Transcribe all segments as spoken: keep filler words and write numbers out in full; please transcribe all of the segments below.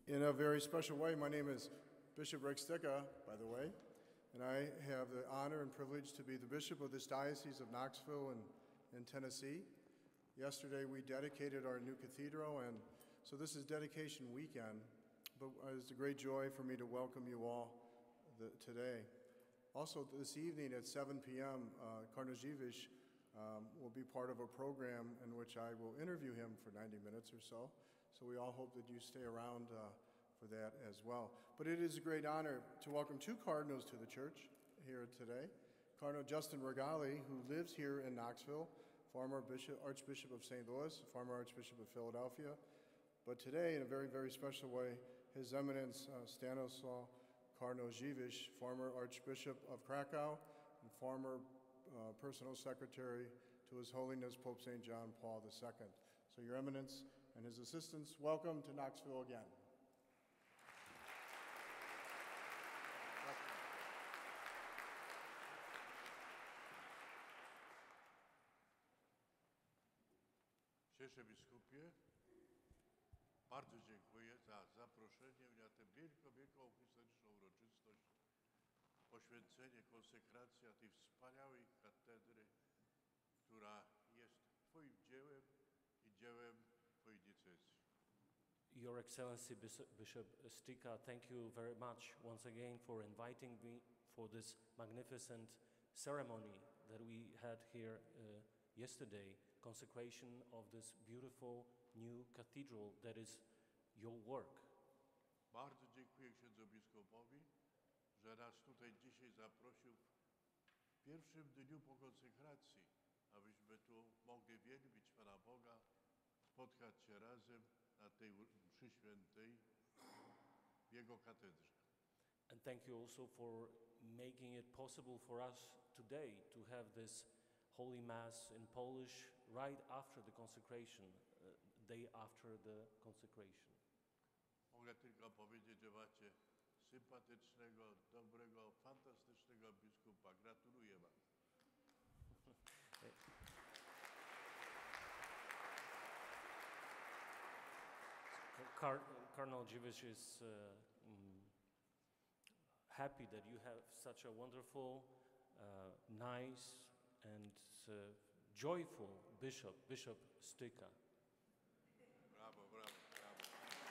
In a very special way, my name is Bishop Rick Sticka, by the way, and I have the honor and privilege to be the bishop of this Diocese of Knoxville in, in Tennessee. Yesterday we dedicated our new cathedral, and so this is dedication weekend, but it's a great joy for me to welcome you all the, today. Also this evening at seven p m, uh, Cardinal Dziwisz um, will be part of a program in which I will interview him for ninety minutes or so. So we all hope that you stay around uh, for that as well. But it is a great honor to welcome two cardinals to the church here today. Cardinal Justin Regali, who lives here in Knoxville, former Bishop, Archbishop of Saint Louis, former Archbishop of Philadelphia. But today, in a very, very special way, His Eminence uh, Stanislaw Cardinal Dziwisz, former Archbishop of Krakow and former uh, personal secretary to His Holiness Pope Saint John Paul the Second. So Your Eminence and his assistants, welcome to Knoxville again. Cieszę biskupie, bardzo dziękuję za zaproszenie na tę wielką, wielką historyczną uroczystość, poświęcenie, konsekracja tej wspaniałej katedry, która jest Twoim dziełem i dziełem Twojej diecezji. Your Excellency Bishop Sticka, thank you very much once again for inviting me for this magnificent ceremony that we had here uh, yesterday, consecration of this beautiful new cathedral that is your work. Bardzo dziękuję księdzu biskupowi, że nas tutaj dzisiaj zaprosił w pierwszym dniu po konsekracji, abyśmy tu mogli wielbić Pana Boga, spotkać się razem na tej mszy świętej w Jego katedrze. And thank you also for making it possible for us today to have this Holy Mass in Polish right after the consecration, uh, day after the consecration. Mogę tylko powiedzieć, że macie sympatycznego, dobrego, fantastycznego biskupa. Gratuluję Wam. Car Cardinal Dziwisz is uh, mm, happy that you have such a wonderful, uh, nice, and uh, joyful bishop, Bishop Sticka. Brawo, brawo, brawo.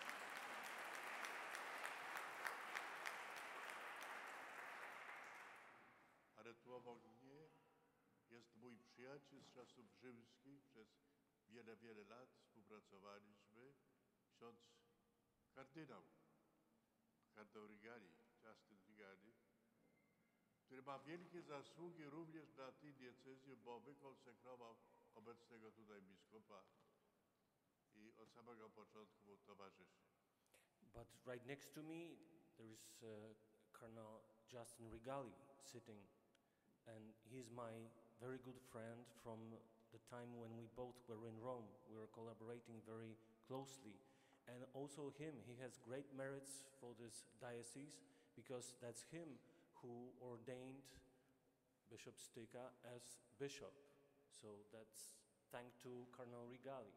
Ale tu obok mnie jest mój przyjaciel z czasów rzymskich. Przez wiele, wiele lat współpracowaliśmy. Ksiądz kardynał, kardynał Regali, Justin Regali, który ma wielkie zasługi również na tej diecezji, bo wykonsekrował obecnego tutaj biskupa i od samego początku mu towarzyszy. But right next to me there is uh, Cardinal Justin Regali sitting, and he's my very good friend from the time when we both were in Rome. We were collaborating very closely. And also him, he has great merits for this diocese because that's him who ordained Bishop Sticka as bishop. So that's thanks to Cardinal Regali.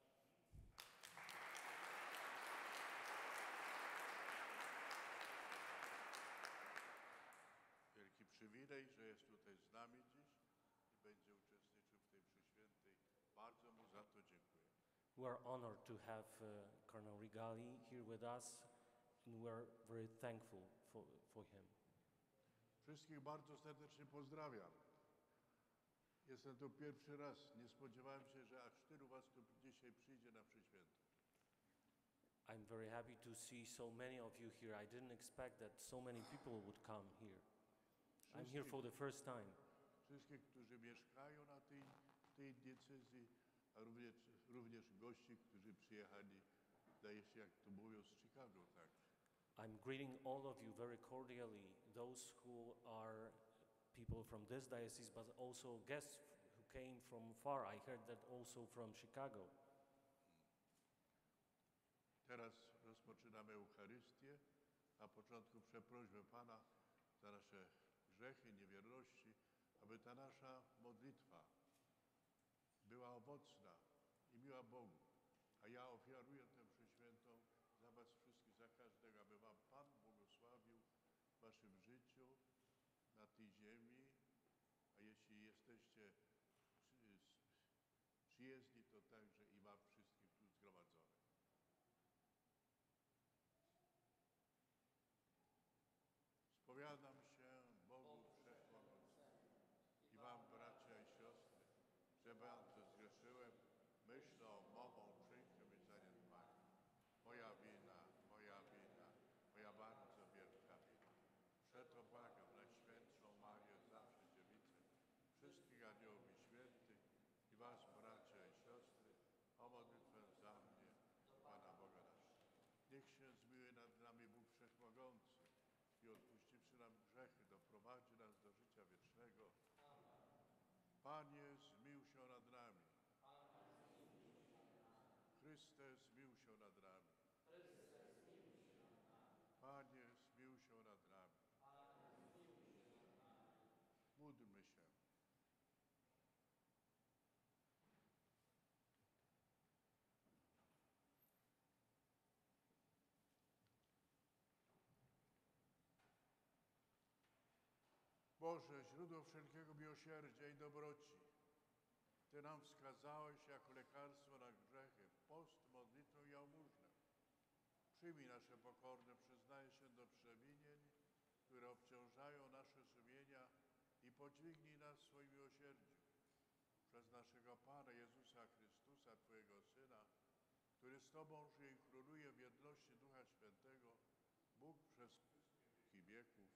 Wielki przywilej, że jest tutaj z nami dziś i będzie uczestniczył w tej mszy świętej. Bardzo mu za to dziękuję. We are honored to have uh, Cardinal Regali here with us, and we are very thankful for, for him. Wszystkich bardzo serdecznie pozdrawiam. Jestem tu pierwszy raz. Nie spodziewałem się, że aż tylu was tu dzisiaj przyjdzie na mszę świętą. I'm very happy to see so many of you here. I didn't expect that so many people would come here. I'm here for the first time. Wszystkich, którzy mieszkają na tej, tej diecezji, a również, również gości, którzy przyjechali, zdaje się, jak to mówią, z Chicago, tak. I'm greeting all of you very cordially, those who are people from this diocese, but also guests who came from far. I heard that also from Chicago. Teraz rozpoczynamy Eucharystię. Na początku przeprośmy Pana za nasze grzechy, niewierności, aby ta nasza modlitwa była owocna i miła Bogu. A ja ofiaruję tę mszę świętą za was wszystkich, za tej ziemi, a jeśli jesteście przy- przyjezdni, to także i wam wszystkim tu zgromadzonym. Spowiadam się Bogu Wszechmogącemu i wam, bracia i siostry, że bardzo zgrzeszyłem myślą, mową, czynkiem i zaniedbaniem. Moja wina, moja wina, moja bardzo wielka wina. Przeto błagam Najświętszą Marię, zawsze Dziewicę, wszystkich aniołów i świętych i was, bracia i siostry, o modlitwę za mnie, do Pana Boga naszego. Niech się zmiłuje nad nami Bóg Wszechmogący i odpuściwszy nam grzechy, doprowadzi nas do życia wiecznego. Panie, zmił się nad nami. Chryste, zmił się nad nami. Panie, zmił się nad nami. Módlmy się. Boże, źródło wszelkiego miłosierdzia i dobroci, Ty nam wskazałeś jako lekarstwo na grzechy, post, modlitwę i jałmużnę. Przyjmij nasze pokorne przyznanie się do przewinień, które obciążają nasze sumienia i podźwignij nas w swoim miłosierdziu. Przez naszego Pana Jezusa Chrystusa, Twojego Syna, który z Tobą żyje i króluje w jedności Ducha Świętego, Bóg przez wszystkie wieki wieków.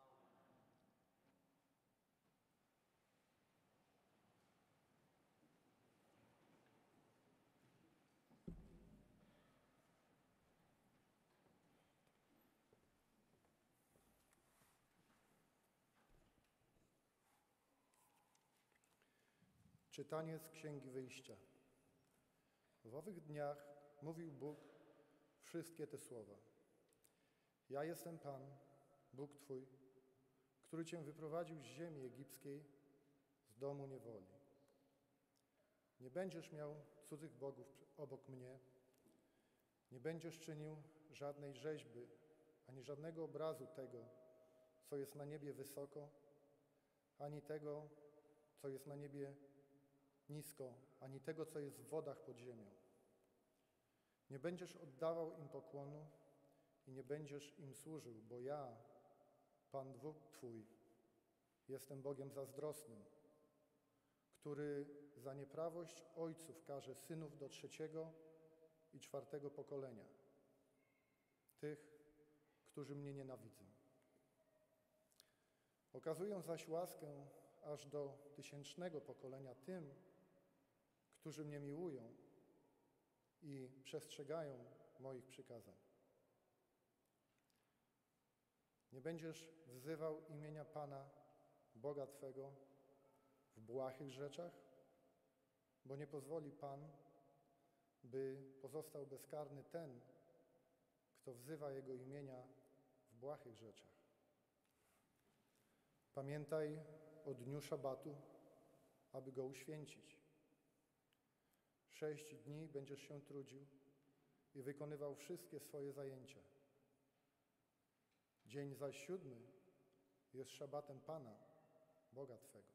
Czytanie z Księgi Wyjścia. W owych dniach mówił Bóg wszystkie te słowa. Ja jestem Pan, Bóg Twój, który Cię wyprowadził z ziemi egipskiej, z domu niewoli. Nie będziesz miał cudzych bogów obok mnie, nie będziesz czynił żadnej rzeźby, ani żadnego obrazu tego, co jest na niebie wysoko, ani tego, co jest na niebie nisko, ani tego, co jest w wodach pod ziemią. Nie będziesz oddawał im pokłonu i nie będziesz im służył, bo ja, Pan Bóg Twój, jestem Bogiem zazdrosnym, który za nieprawość ojców karze synów do trzeciego i czwartego pokolenia, tych, którzy mnie nienawidzą. Okazuję zaś łaskę aż do tysięcznego pokolenia tym, którzy mnie miłują i przestrzegają moich przykazań. Nie będziesz wzywał imienia Pana, Boga Twego, w błahych rzeczach, bo nie pozwoli Pan, by pozostał bezkarny ten, kto wzywa Jego imienia w błahych rzeczach. Pamiętaj o dniu szabatu, aby go uświęcić. Sześć dni będziesz się trudził i wykonywał wszystkie swoje zajęcia. Dzień zaś siódmy jest szabatem Pana, Boga Twego.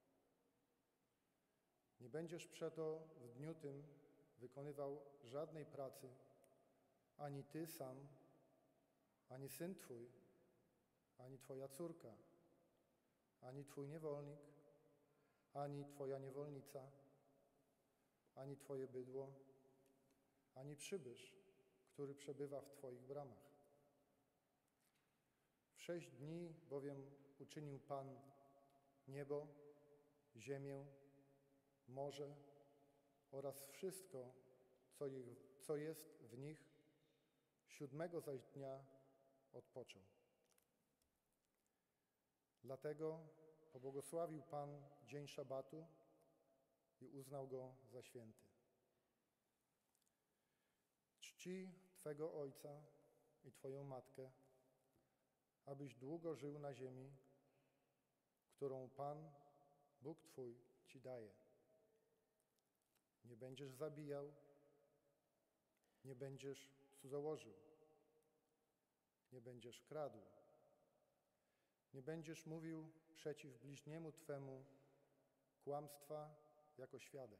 Nie będziesz przeto w dniu tym wykonywał żadnej pracy, ani Ty sam, ani syn Twój, ani Twoja córka, ani Twój niewolnik, ani Twoja niewolnica, ani Twoje bydło, ani przybysz, który przebywa w Twoich bramach. W sześć dni bowiem uczynił Pan niebo, ziemię, morze oraz wszystko, co, ich, co jest w nich, siódmego zaś dnia odpoczął. Dlatego pobłogosławił Pan dzień szabatu i uznał go za święty. Czci Twego ojca i Twoją matkę, abyś długo żył na ziemi, którą Pan, Bóg Twój, Ci daje. Nie będziesz zabijał, nie będziesz cudzołożył, nie będziesz kradł, nie Nie będziesz mówił przeciw bliźniemu Twemu kłamstwa jako świadek.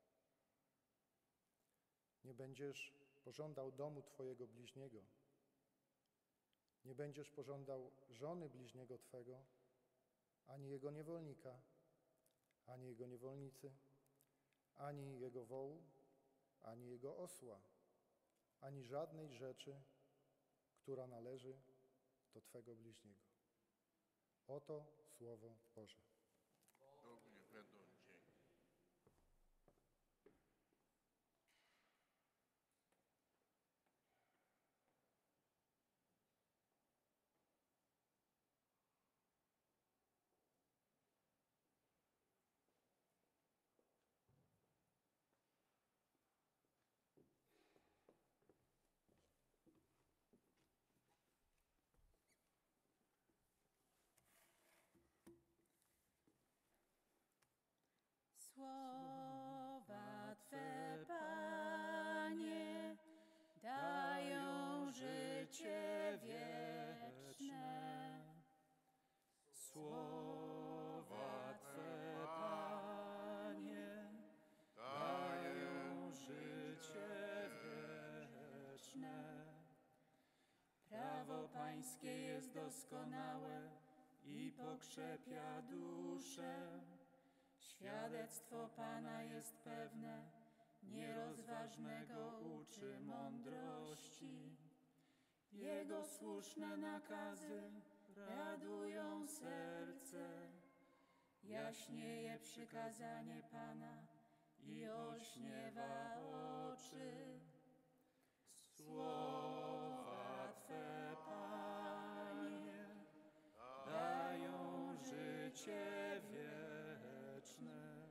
Nie będziesz pożądał domu Twojego bliźniego. Nie będziesz pożądał żony bliźniego Twego, ani jego niewolnika, ani jego niewolnicy, ani jego wołu, ani jego osła, ani żadnej rzeczy, która należy do Twego bliźniego. Oto Słowo Boże. Bogu niech będą dzięki. Słowa Twe, Panie, dają życie wieczne. Słowa Twe, Panie, dają życie wieczne. Prawo Pańskie jest doskonałe i pokrzepia duszę. Świadectwo Pana jest pewne, nierozważnego uczy mądrości. Jego słuszne nakazy radują serce. Jaśnieje przykazanie Pana i olśniewa oczy. Słowa Twe, Panie, dają życie wieczne.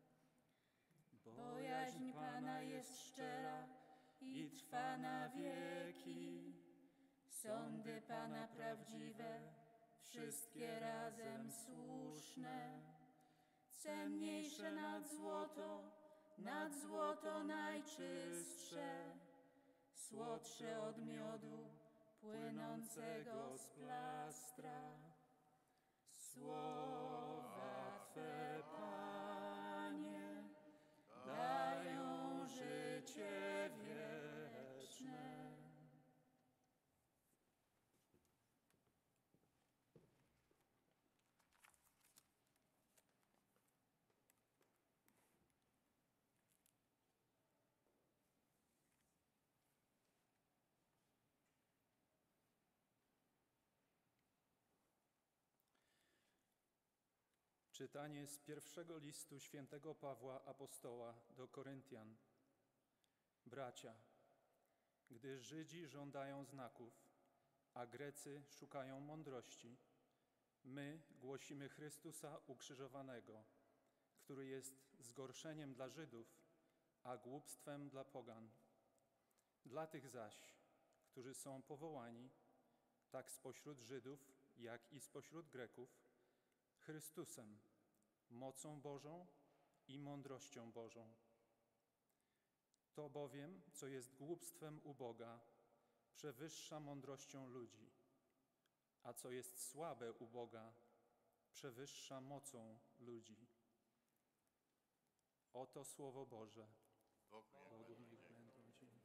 Bojaźń Pana jest szczera i trwa na wieki. Sądy Pana prawdziwe, wszystkie razem słuszne. Cenniejsze nad złoto, nad złoto najczystsze. Słodsze od miodu płynącego z plastra. Słowa Twe, Panie, dają życie wieczne. Czytanie z pierwszego listu świętego Pawła Apostoła do Koryntian. Bracia, gdy Żydzi żądają znaków, a Grecy szukają mądrości, my głosimy Chrystusa ukrzyżowanego, który jest zgorszeniem dla Żydów, a głupstwem dla pogan. Dla tych zaś, którzy są powołani, tak spośród Żydów, jak i spośród Greków, Chrystusem, mocą Bożą i mądrością Bożą. To bowiem, co jest głupstwem u Boga, przewyższa mądrością ludzi, a co jest słabe u Boga, przewyższa mocą ludzi. Oto Słowo Boże. Bogu niech Bogu będą niech dzięki. będą dzięki.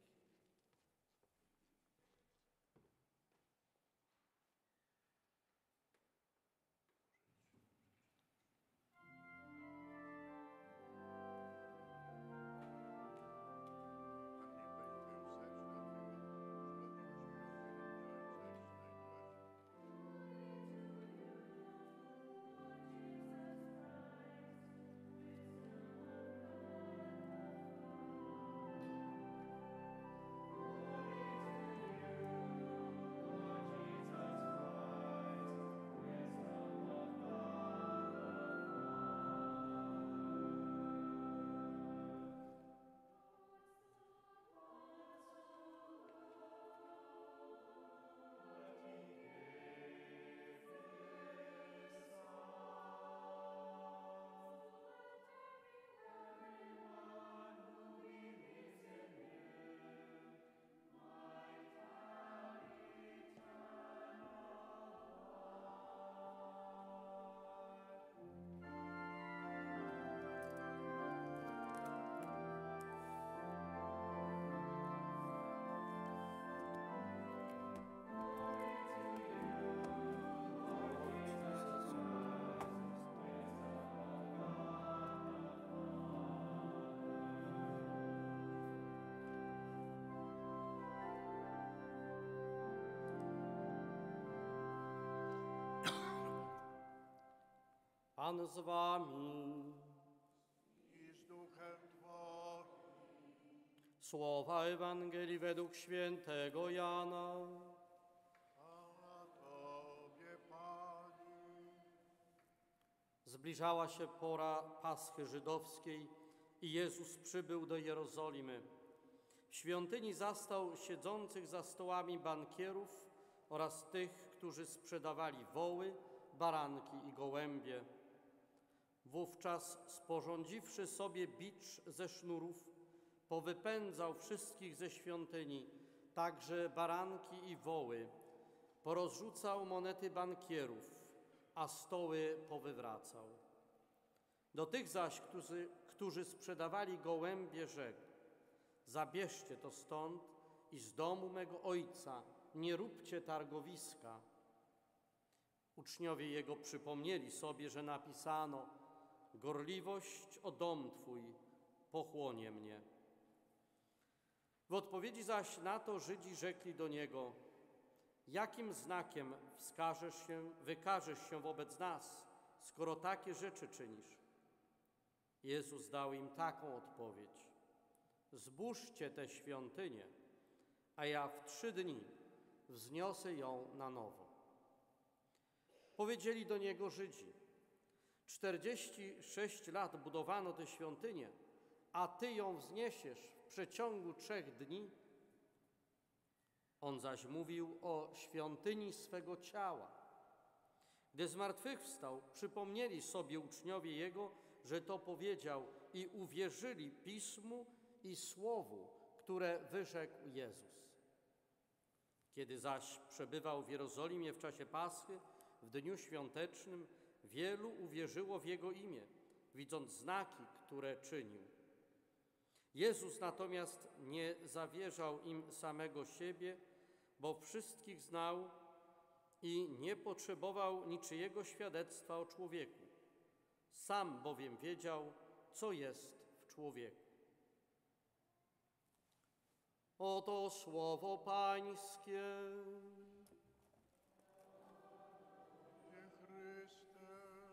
Niech Pan z wami. I z duchem Twoim. Słowa Ewangelii według świętego Jana. A Tobie, Panie. Zbliżała się pora Paschy żydowskiej i Jezus przybył do Jerozolimy. W świątyni zastał siedzących za stołami bankierów oraz tych, którzy sprzedawali woły, baranki i gołębie. Wówczas, sporządziwszy sobie bicz ze sznurów, powypędzał wszystkich ze świątyni, także baranki i woły. Porozrzucał monety bankierów, a stoły powywracał. Do tych zaś, którzy, którzy sprzedawali gołębie, rzekł: zabierzcie to stąd i z domu mego ojca nie róbcie targowiska. Uczniowie jego przypomnieli sobie, że napisano: gorliwość o dom Twój pochłonie mnie. W odpowiedzi zaś na to Żydzi rzekli do niego: jakim znakiem wskażesz się, wykażesz się wobec nas, skoro takie rzeczy czynisz? Jezus dał im taką odpowiedź: zbóżcie tę świątynię, a ja w trzy dni wzniosę ją na nowo. Powiedzieli do niego Żydzi: czterdzieści sześć lat budowano tę świątynię, a Ty ją wzniesiesz w przeciągu trzech dni? On zaś mówił o świątyni swego ciała. Gdy zmartwychwstał, przypomnieli sobie uczniowie Jego, że to powiedział, i uwierzyli Pismu i Słowu, które wyrzekł Jezus. Kiedy zaś przebywał w Jerozolimie w czasie Paschy, w dniu świątecznym, wielu uwierzyło w Jego imię, widząc znaki, które czynił. Jezus natomiast nie zawierzał im samego siebie, bo wszystkich znał i nie potrzebował niczyjego świadectwa o człowieku. Sam bowiem wiedział, co jest w człowieku. Oto słowo Pańskie. Nie Chryste.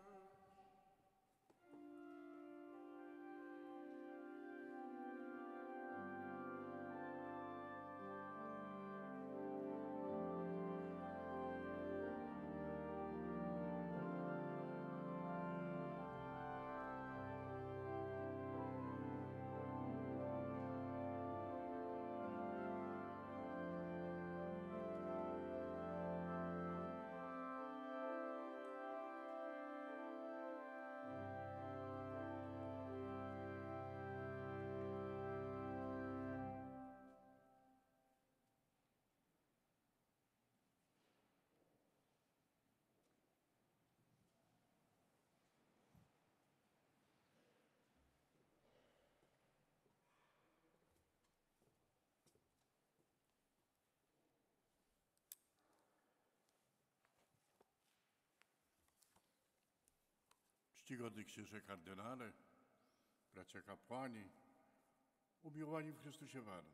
Czcigodny księże kardynale, bracia kapłani, umiłowani w Chrystusie Pan.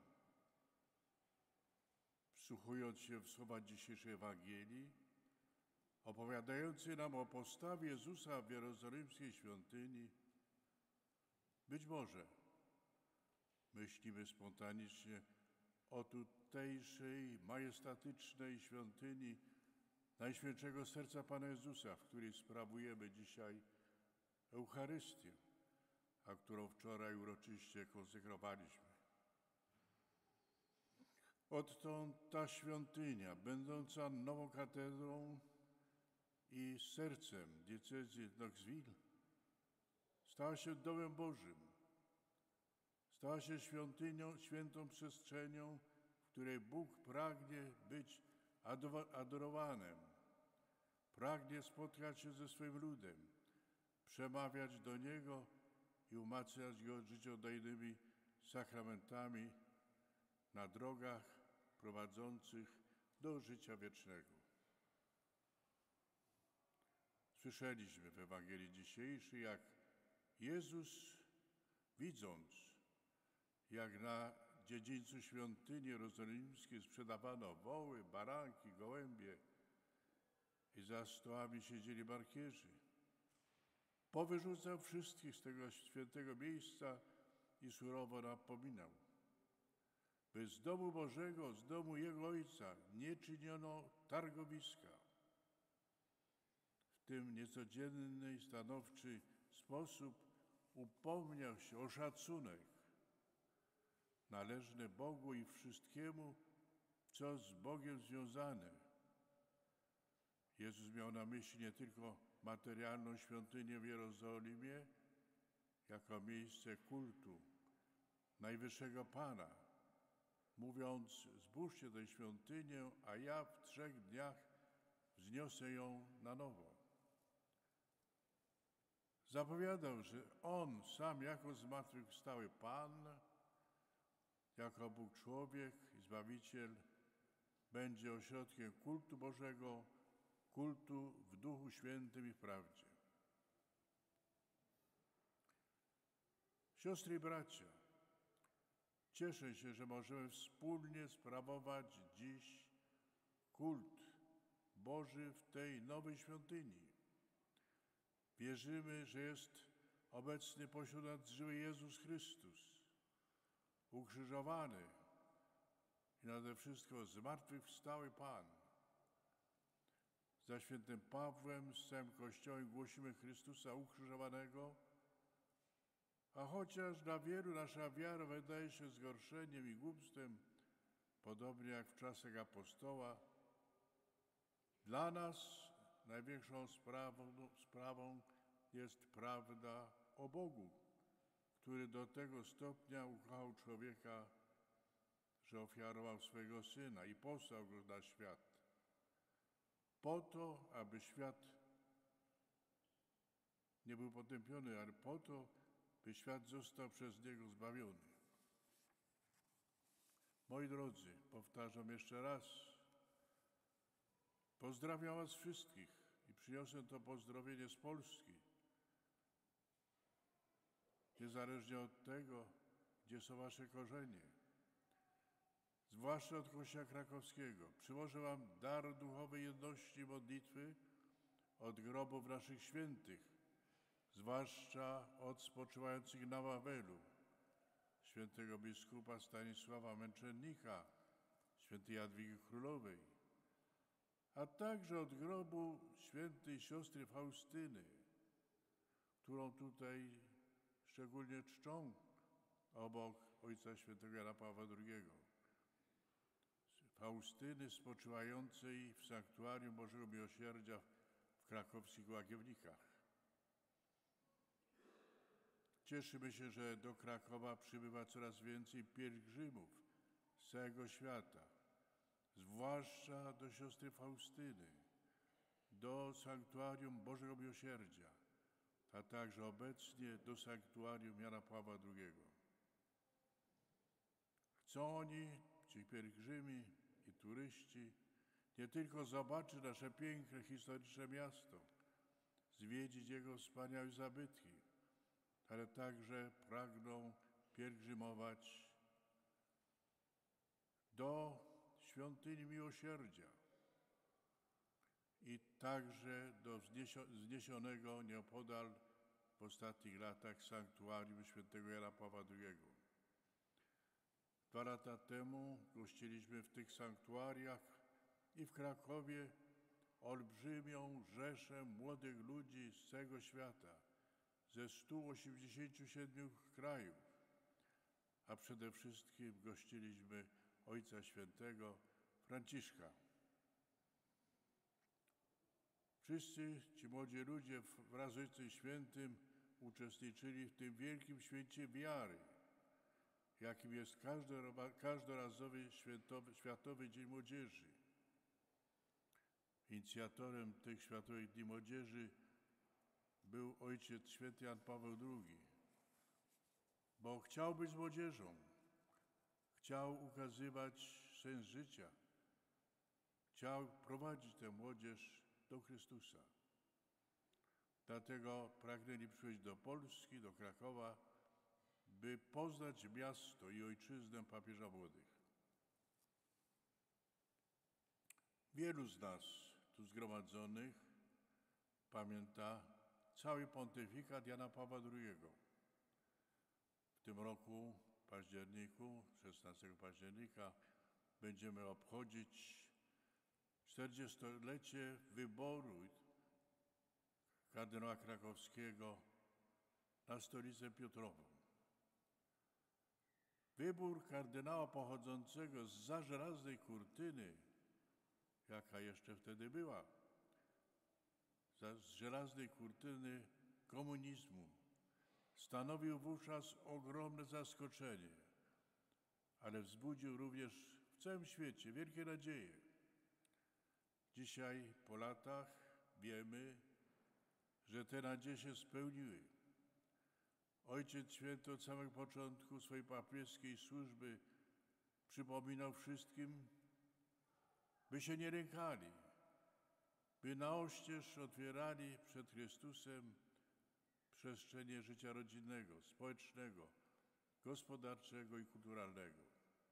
Wsłuchując się w słowa dzisiejszej Ewangelii, opowiadającej nam o postawie Jezusa w jerozolimskiej świątyni, być może myślimy spontanicznie o tutejszej, majestatycznej świątyni Najświętszego Serca Pana Jezusa, w której sprawujemy dzisiaj Eucharystię, a którą wczoraj uroczyście konsekrowaliśmy. Odtąd ta świątynia, będąca nową katedrą i sercem diecezji Knoxville, stała się domem Bożym. Stała się świątynią, świętą przestrzenią, w której Bóg pragnie być adorowanym, pragnie spotkać się ze swoim ludem, przemawiać do Niego i umacniać Go życiodajnymi sakramentami na drogach prowadzących do życia wiecznego. Słyszeliśmy w Ewangelii dzisiejszej, jak Jezus, widząc, jak na dziedzińcu świątyni jerozolimskiej sprzedawano woły, baranki, gołębie i za stołami siedzieli bankierzy, Powyrzucał wszystkich z tego świętego miejsca i surowo napominał, by z domu Bożego, z domu Jego Ojca nie czyniono targowiska. W tym niecodzienny i stanowczy sposób upomniał się o szacunek należny Bogu i wszystkiemu, co z Bogiem związane. Jezus miał na myśli nie tylko materialną świątynię w Jerozolimie, jako miejsce kultu Najwyższego Pana, mówiąc: zbóżcie tę świątynię, a ja w trzech dniach wzniosę ją na nowo. Zapowiadał, że On sam jako zmartwychwstały Pan, jako Bóg człowiek i Zbawiciel, będzie ośrodkiem kultu Bożego, kultu w Duchu Świętym i w prawdzie. Siostry i bracia, cieszę się, że możemy wspólnie sprawować dziś kult Boży w tej nowej świątyni. Wierzymy, że jest obecny pośród nas żywy Jezus Chrystus, ukrzyżowany i nade wszystko zmartwychwstały Pan. Za świętym Pawłem z całym Kościołem głosimy Chrystusa ukrzyżowanego, a chociaż dla wielu nasza wiara wydaje się zgorszeniem i głupstwem, podobnie jak w czasach apostoła, dla nas największą sprawą, sprawą jest prawda o Bogu, który do tego stopnia ukochał człowieka, że ofiarował swego Syna i posłał go na świat, po to, aby świat nie był potępiony, ale po to, by świat został przez Niego zbawiony. Moi drodzy, powtarzam jeszcze raz, pozdrawiam was wszystkich i przyniosę to pozdrowienie z Polski. Niezależnie od tego, gdzie są wasze korzenie, zwłaszcza od Kościoła krakowskiego, przywożę wam dar duchowej jedności i modlitwy od grobów naszych świętych, zwłaszcza od spoczywających na Wawelu, świętego biskupa Stanisława Męczennika, świętej Jadwigi Królowej, a także od grobu świętej siostry Faustyny, którą tutaj szczególnie czczą obok Ojca Świętego Jana Pawła drugiego. Faustyny spoczywającej w Sanktuarium Bożego Miłosierdzia w krakowskich Łagiewnikach. Cieszymy się, że do Krakowa przybywa coraz więcej pielgrzymów z całego świata, zwłaszcza do siostry Faustyny, do Sanktuarium Bożego Miłosierdzia, a także obecnie do Sanktuarium Jana Pawła drugiego. Chcą oni, ci pielgrzymi i turyści, nie tylko zobaczyć nasze piękne, historyczne miasto, zwiedzić jego wspaniałe zabytki, ale także pragną pielgrzymować do Świątyni Miłosierdzia i także do wzniesionego nieopodal w ostatnich latach Sanktuarium Świętego Jana Pawła drugiego. Dwa lata temu gościliśmy w tych sanktuariach i w Krakowie olbrzymią rzeszę młodych ludzi z całego świata, ze stu osiemdziesięciu siedmiu krajów, a przede wszystkim gościliśmy Ojca Świętego Franciszka. Wszyscy ci młodzi ludzie wraz z Ojcem Świętym uczestniczyli w tym wielkim święcie wiary, jakim jest każdorazowy Światowy Dzień Młodzieży. Inicjatorem tych Światowych Dni Młodzieży był Ojciec Święty Jan Paweł drugi, bo chciał być z młodzieżą, chciał ukazywać sens życia, chciał prowadzić tę młodzież do Chrystusa. Dlatego pragnęli przyjść do Polski, do Krakowa, by poznać miasto i ojczyznę papieża młodych. Wielu z nas tu zgromadzonych pamięta cały pontyfikat Jana Pawła drugiego. W tym roku, w październiku, szesnastego października, będziemy obchodzić czterdziestolecie wyboru kardynała Krakowskiego na stolicę Piotrową. Wybór kardynała pochodzącego zza żelaznej kurtyny, jaka jeszcze wtedy była, z żelaznej kurtyny komunizmu, stanowił wówczas ogromne zaskoczenie, ale wzbudził również w całym świecie wielkie nadzieje. Dzisiaj, po latach, wiemy, że te nadzieje się spełniły. Ojciec Święty od samego początku swojej papieskiej służby przypominał wszystkim, by się nie lękali, by na oścież otwierali przed Chrystusem przestrzenie życia rodzinnego, społecznego, gospodarczego i kulturalnego.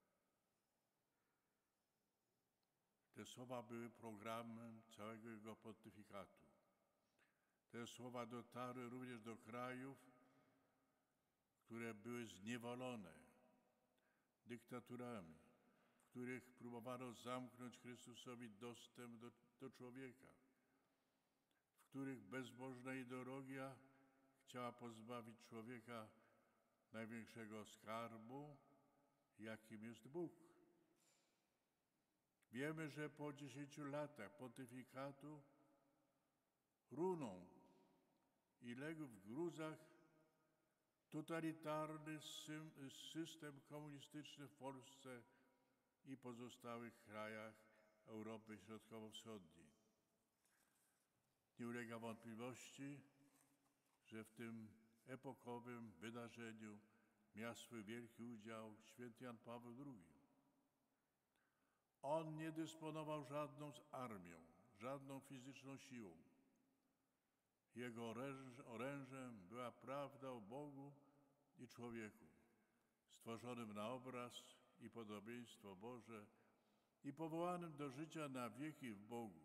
Te słowa były programem całego jego pontyfikatu. Te słowa dotarły również do krajów, które były zniewolone dyktaturami, w których próbowano zamknąć Chrystusowi dostęp do, do człowieka, w których bezbożna ideologia chciała pozbawić człowieka największego skarbu, jakim jest Bóg. Wiemy, że po dziesięciu latach pontyfikatu runął i legł w gruzach totalitarny system komunistyczny w Polsce i pozostałych krajach Europy Środkowo-Wschodniej. Nie ulega wątpliwości, że w tym epokowym wydarzeniu miał swój wielki udział święty Jan Paweł drugi. On nie dysponował żadną armią, żadną fizyczną siłą. Jego oręż, orężem była prawda o Bogu i człowieku, stworzonym na obraz i podobieństwo Boże i powołanym do życia na wieki w Bogu.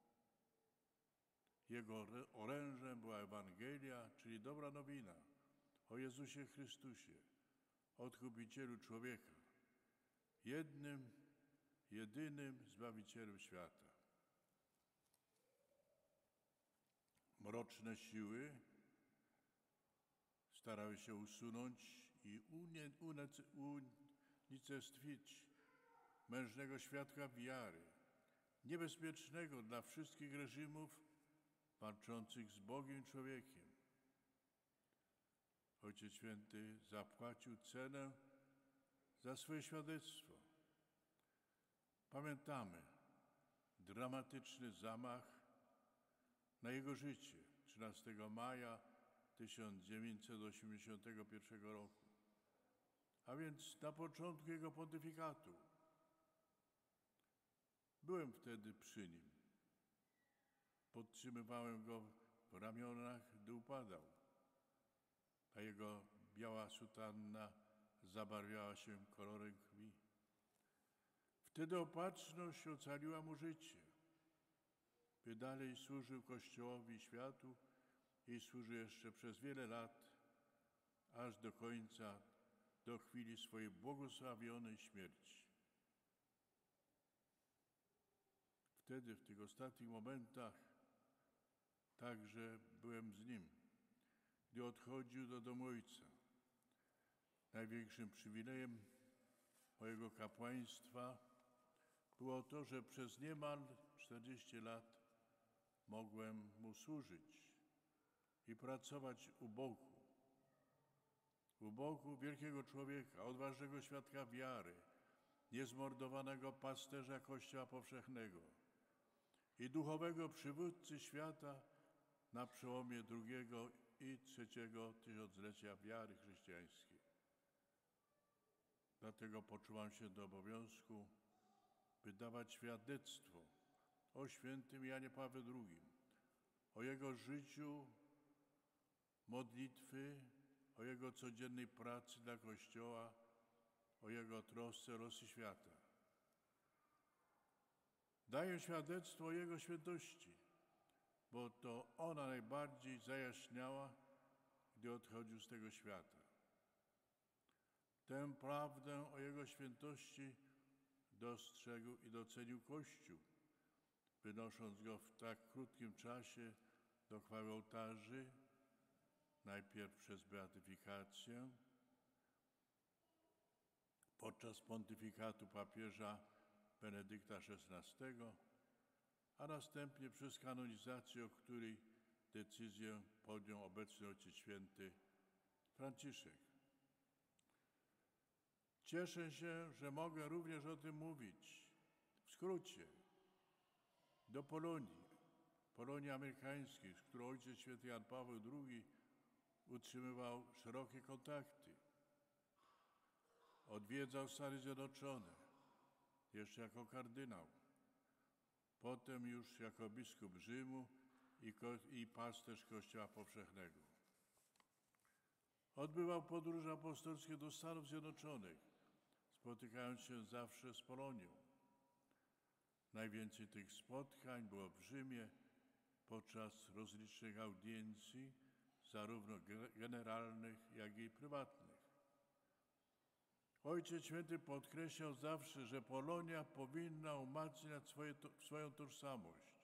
Jego orężem była Ewangelia, czyli dobra nowina o Jezusie Chrystusie, Odkupicielu człowieka, jednym, jedynym Zbawicielem świata. Mroczne siły starały się usunąć i unicestwić mężnego świadka wiary, niebezpiecznego dla wszystkich reżimów walczących z Bogiem i człowiekiem. Ojciec Święty zapłacił cenę za swoje świadectwo. Pamiętamy dramatyczny zamach na jego życie trzynastego maja tysiąc dziewięćset osiemdziesiątego pierwszego roku, a więc na początku jego pontyfikatu. Byłem wtedy przy nim. Podtrzymywałem go w ramionach, gdy upadał, a jego biała sutanna zabarwiała się kolorem krwi. Wtedy opatrzność ocaliła mu życie, by dalej służył Kościołowi i światu i służył jeszcze przez wiele lat, aż do końca, do chwili swojej błogosławionej śmierci. Wtedy, w tych ostatnich momentach, także byłem z nim, gdy odchodził do domu Ojca. Największym przywilejem mojego kapłaństwa było to, że przez niemal czterdzieści lat mogłem mu służyć i pracować u boku. U boku wielkiego człowieka, odważnego świadka wiary, niezmordowanego pasterza Kościoła powszechnego i duchowego przywódcy świata na przełomie drugiego i trzeciego tysiąclecia wiary chrześcijańskiej. Dlatego poczułam się do obowiązku, by dawać świadectwo o świętym Janie Pawle drugim, o jego życiu, modlitwy, o jego codziennej pracy dla Kościoła, o jego trosce o losy świata. Daję świadectwo o jego świętości, bo to ona najbardziej zajaśniała, gdy odchodził z tego świata. Tę prawdę o Jego świętości dostrzegł i docenił Kościół, wynosząc go w tak krótkim czasie do chwały ołtarzy, najpierw przez beatyfikację, podczas pontyfikatu papieża Benedykta szesnastego, a następnie przez kanonizację, o której decyzję podjął obecny Ojciec Święty Franciszek. Cieszę się, że mogę również o tym mówić. W skrócie, do Polonii, Polonii amerykańskiej, z którą Ojciec Święty Jan Paweł drugi utrzymywał szerokie kontakty. Odwiedzał Stany Zjednoczone, jeszcze jako kardynał, potem już jako biskup Rzymu i, ko- i pasterz Kościoła Powszechnego. Odbywał podróże apostolskie do Stanów Zjednoczonych, spotykając się zawsze z Polonią. Najwięcej tych spotkań było w Rzymie podczas rozlicznych audiencji, zarówno generalnych, jak i prywatnych. Ojciec Święty podkreślał zawsze, że Polonia powinna umacniać swoje, swoją tożsamość,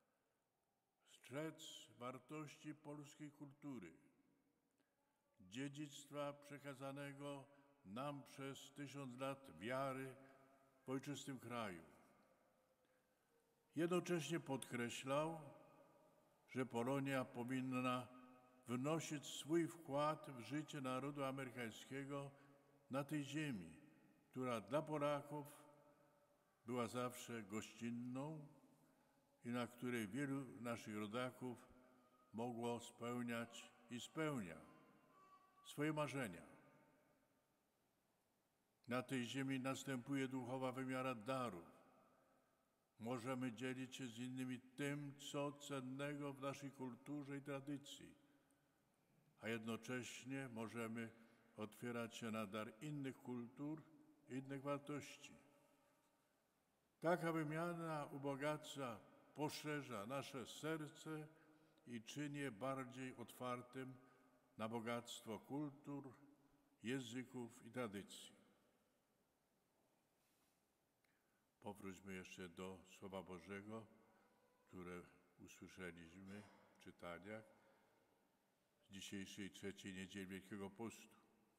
strzec wartości polskiej kultury, dziedzictwa przekazanego nam przez tysiąc lat wiary w ojczystym kraju. Jednocześnie podkreślał, że Polonia powinna wnosić swój wkład w życie narodu amerykańskiego na tej ziemi, która dla Polaków była zawsze gościnną i na której wielu naszych rodaków mogło spełniać i spełnia swoje marzenia. Na tej ziemi następuje duchowa wymiara darów. Możemy dzielić się z innymi tym, co cennego w naszej kulturze i tradycji, a jednocześnie możemy otwierać się na dar innych kultur, innych wartości. Taka wymiana ubogaca, poszerza nasze serce i czyni je bardziej otwartym na bogactwo kultur, języków i tradycji. Powróćmy jeszcze do Słowa Bożego, które usłyszeliśmy w czytaniach z dzisiejszej trzeciej niedzieli Wielkiego Postu.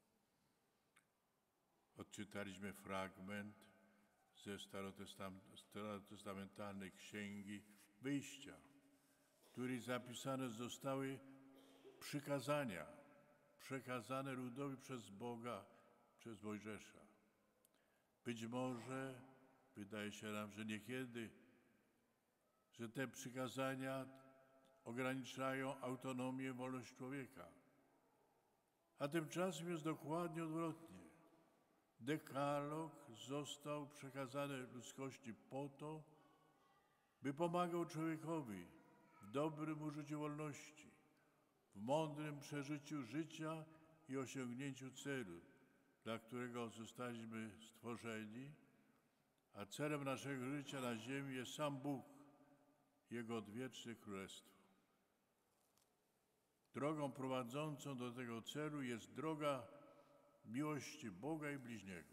Odczytaliśmy fragment ze starotestam- starotestamentalnej Księgi Wyjścia, w której zapisane zostały przykazania przekazane ludowi przez Boga, przez Mojżesza. Być może wydaje się nam, że niekiedy, że te przykazania ograniczają autonomię, wolność człowieka. A tymczasem jest dokładnie odwrotnie. Dekalog został przekazany ludzkości po to, by pomagał człowiekowi w dobrym użyciu wolności, w mądrym przeżyciu życia i osiągnięciu celu, dla którego zostaliśmy stworzeni, a celem naszego życia na ziemi jest sam Bóg, Jego odwieczne królestwo. Drogą prowadzącą do tego celu jest droga miłości Boga i bliźniego.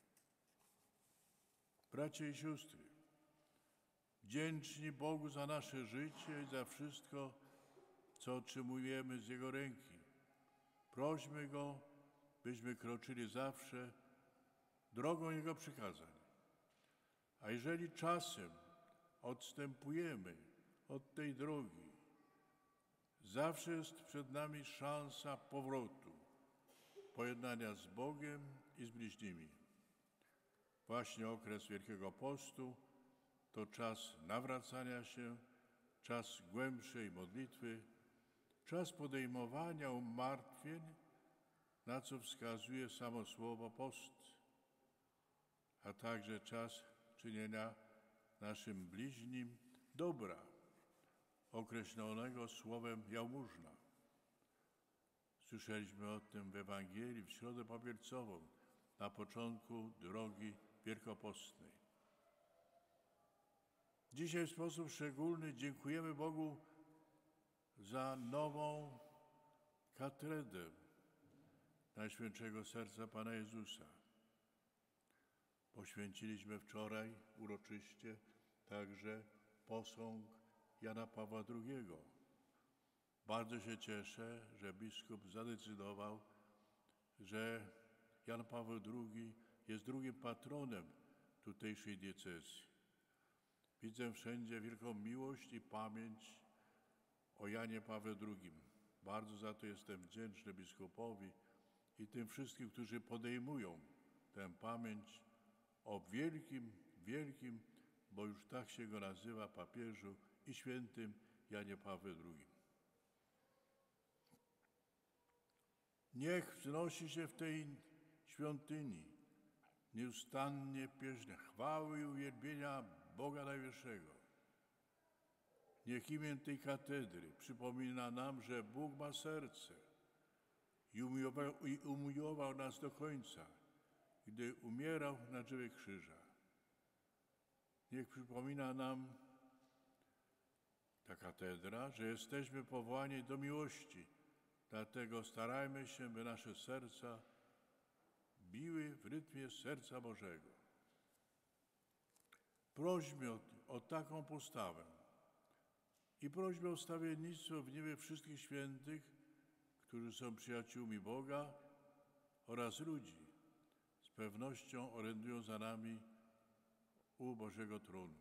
Bracia i siostry, wdzięczni Bogu za nasze życie i za wszystko, co otrzymujemy z Jego ręki. Prośmy Go, byśmy kroczyli zawsze drogą Jego przykazań. A jeżeli czasem odstępujemy od tej drogi, zawsze jest przed nami szansa powrotu, pojednania z Bogiem i z bliźnimi. Właśnie okres Wielkiego Postu to czas nawracania się, czas głębszej modlitwy, czas podejmowania umartwień, na co wskazuje samo słowo post, a także czas czynienia naszym bliźnim dobra, określonego słowem jałmużna. Słyszeliśmy o tym w Ewangelii w Środę Papiercową, na początku drogi wielkopostnej. Dzisiaj w sposób szczególny dziękujemy Bogu za nową katedrę Najświętszego Serca Pana Jezusa. Poświęciliśmy wczoraj uroczyście także posąg Jana Pawła drugiego. Bardzo się cieszę, że biskup zadecydował, że Jan Paweł drugi jest drugim patronem tutejszej diecezji. Widzę wszędzie wielką miłość i pamięć o Janie Pawle drugim. Bardzo za to jestem wdzięczny biskupowi i tym wszystkim, którzy podejmują tę pamięć o wielkim, wielkim, bo już tak się go nazywa, papieżu i świętym Janie Pawle drugim. Niech wznosi się w tej świątyni nieustannie pieśń chwały i uwielbienia Boga Najwyższego. Niech imię tej katedry przypomina nam, że Bóg ma serce i umiłował, i umiłował nas do końca, gdy umierał na drzewie krzyża. Niech przypomina nam ta katedra, że jesteśmy powołani do miłości, dlatego starajmy się, by nasze serca biły w rytmie serca Bożego. Prośmy o, o taką postawę i prośmy o stawiennictwo w niebie wszystkich świętych, którzy są przyjaciółmi Boga oraz ludzi, z pewnością orędują za nami u Bożego Tronu.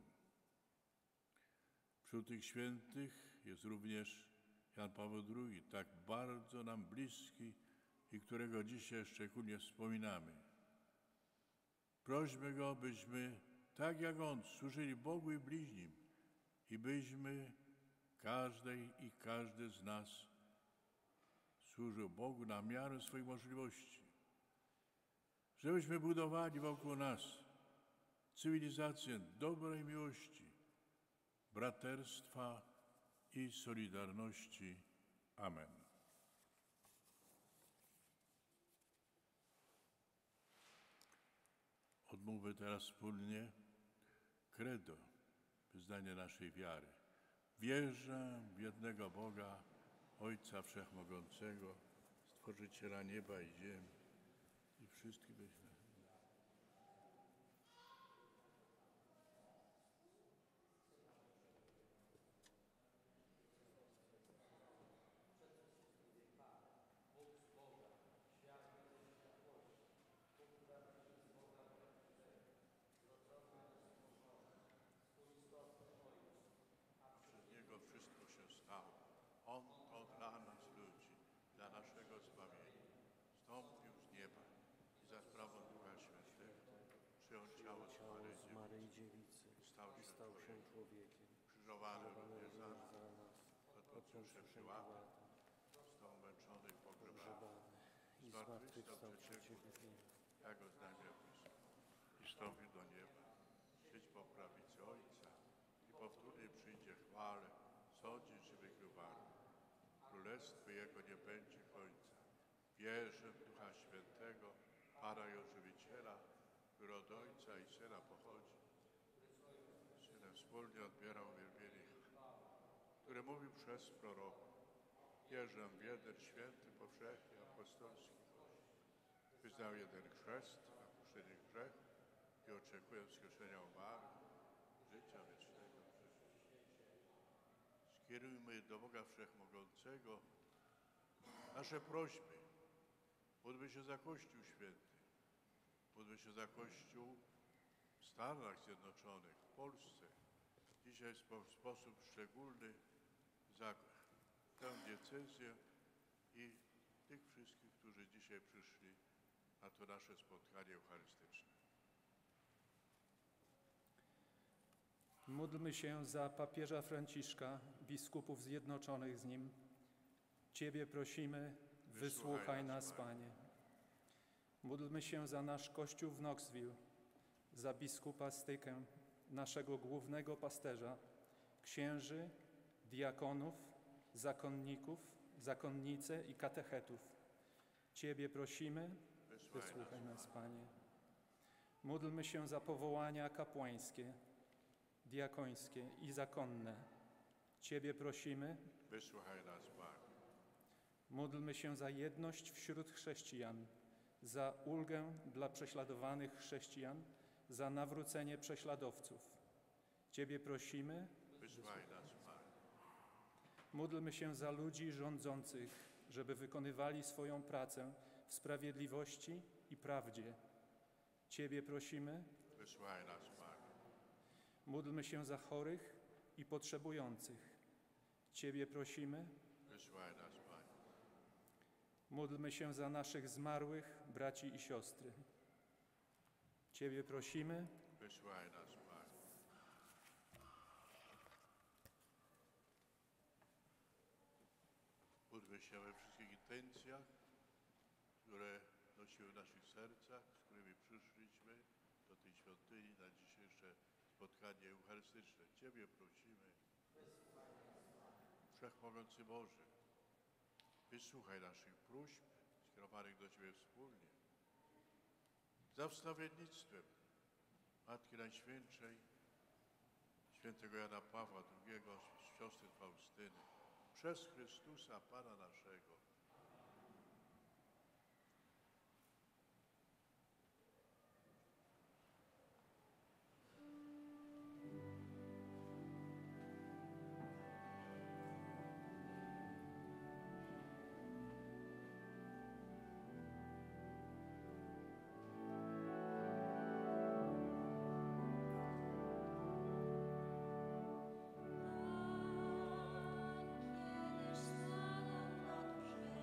Wśród tych świętych jest również Jan Paweł drugi, tak bardzo nam bliski i którego dzisiaj szczególnie wspominamy. Prośmy Go, byśmy, tak jak On, służyli Bogu i bliźnim i byśmy, każdej i każdy z nas, służył Bogu na miarę swoich możliwości. Żebyśmy budowali wokół nas cywilizację dobrej miłości, braterstwa i solidarności. Amen. Odmówmy teraz wspólnie credo, wyznanie naszej wiary. Wierzę w jednego Boga, Ojca Wszechmogącego, Stworzyciela nieba i ziemi i wszystkich wyświęconych. Przez Niego wszystko się stało. On to dla nas ludzi, dla naszego zbawienia. Wstąpił z nieba i za sprawą Ducha Świętego przyjął ciało z Maryi Dziewicy i stał się człowiekiem. Krzyżowany również za nas, od Pontiusza Piłata, został męczony i pogrzebany. Zmartwychwstał trzeciego dnia, jak go znajmie Pismo. I wstąpił do nieba, siedź po prawicy Ojca i powtórnie przyjdzie chwale, sądzić żywych i umarłych. Królestwo Jego nie będzie końca. Wierzę w Ducha Świętego, Pana i Ożywiciela, który od Ojca i Syna pochodzi. Synem wspólnie odbiera uwielbienie, które mówił przez proroków. Wierzę w jeden święty, powszechny, apostolski Kościół. Wyznał jeden chrzest na odpuszczenie grzechu i oczekuję wskrzeszenia umarłych, życia wiecznego. Skierujmy do Boga Wszechmogącego nasze prośby. Módlmy się za Kościół Święty. Módlmy się za Kościół w Stanach Zjednoczonych, w Polsce. Dzisiaj w sposób szczególny za tę diecezję i tych wszystkich, którzy dzisiaj przyszli na to nasze spotkanie eucharystyczne. Módlmy się za papieża Franciszka, biskupów zjednoczonych z nim. Ciebie prosimy, wysłuchaj nas, Panie. Módlmy się za nasz Kościół w Knoxville, za biskupa Stykę, naszego głównego pasterza, księży, diakonów, zakonników, zakonnice i katechetów. Ciebie prosimy, wysłuchaj nas, Panie. Módlmy się za powołania kapłańskie, diakońskie i zakonne. Ciebie prosimy, Wysłuchaj nas, Panie. Módlmy się za jedność wśród chrześcijan, za ulgę dla prześladowanych chrześcijan, za nawrócenie prześladowców. Ciebie prosimy. Wysłuchaj nas, Panie. Módlmy się za ludzi rządzących, żeby wykonywali swoją pracę w sprawiedliwości i prawdzie. Ciebie prosimy. Wysłuchaj nas, Panie. Módlmy się za chorych i potrzebujących. Ciebie prosimy. Wysłuchaj nas, Panie. Módlmy się za naszych zmarłych braci i siostry. Ciebie prosimy. Wysłuchaj nas, Panie. Módlmy się we wszystkich intencjach, które nosimy w naszych sercach, z którymi przyszliśmy do tej świątyni na dzisiejsze spotkanie eucharystyczne. Ciebie prosimy. Wszechmogący Boże, wysłuchaj naszych próśb skierowanych do Ciebie wspólnie. Za wstawiennictwem Matki Najświętszej, świętego Jana Pawła drugiego, siostry Faustyny, przez Chrystusa Pana naszego. Kiedyś stanął nad brzegiem,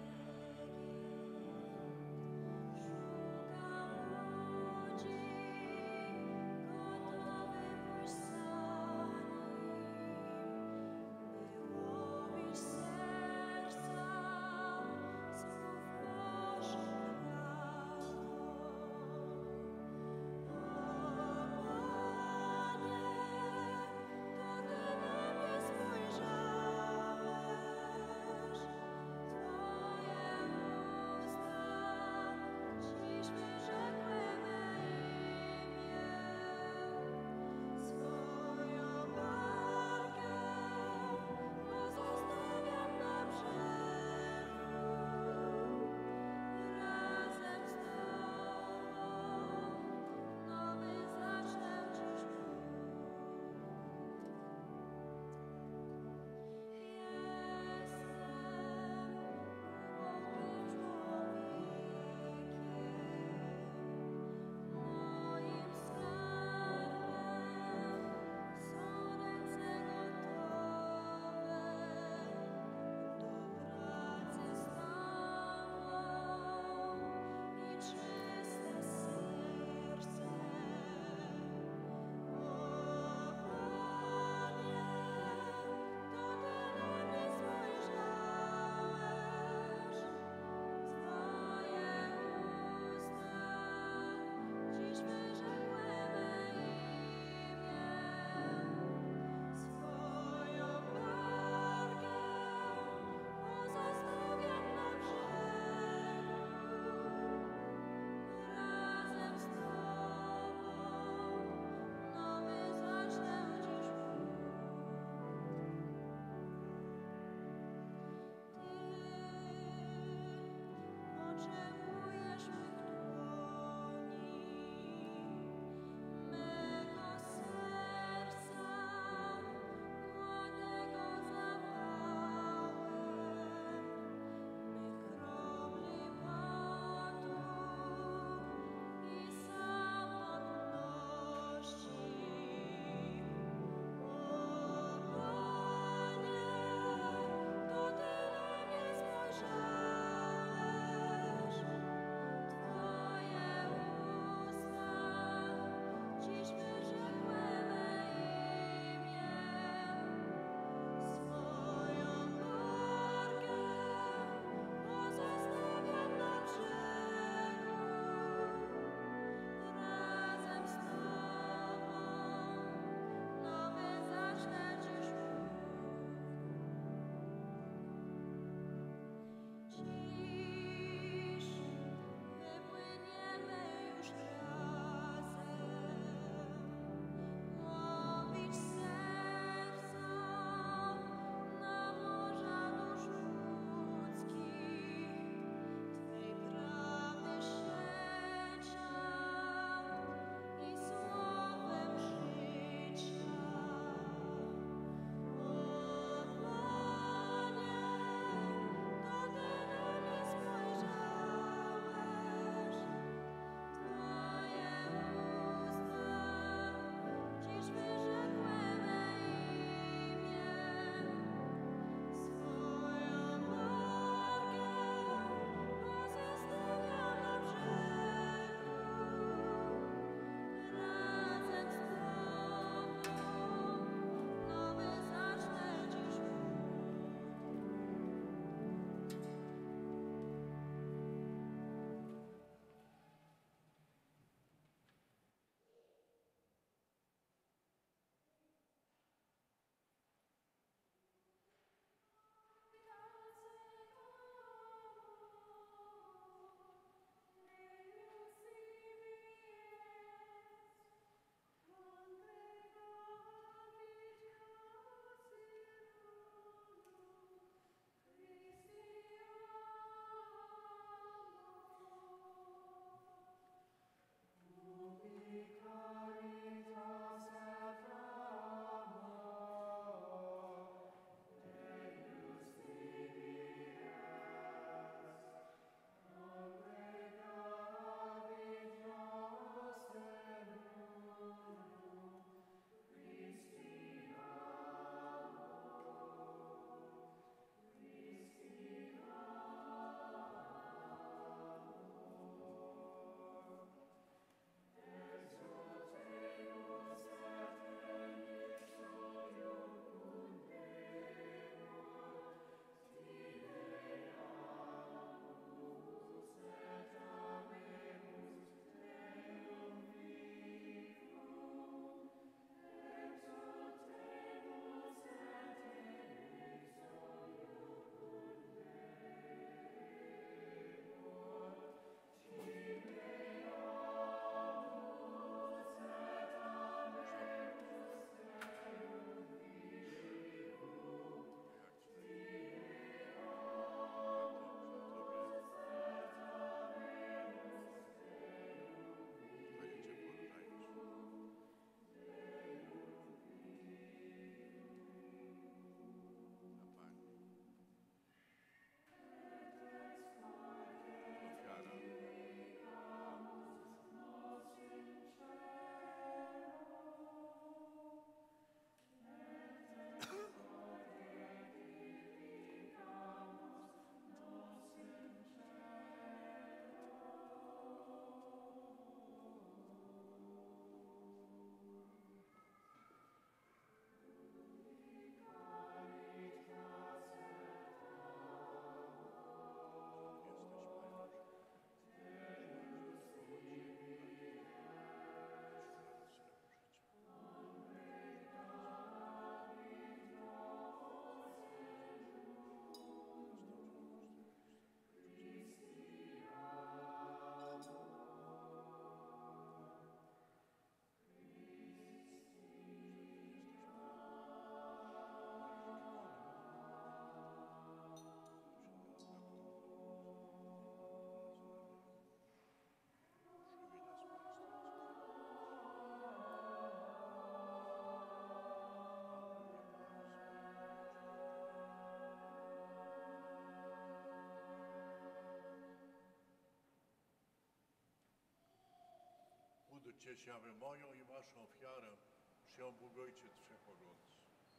Módlcie się, aby moją i waszą ofiarę przyjął Bóg Ojciec Wszechmogący.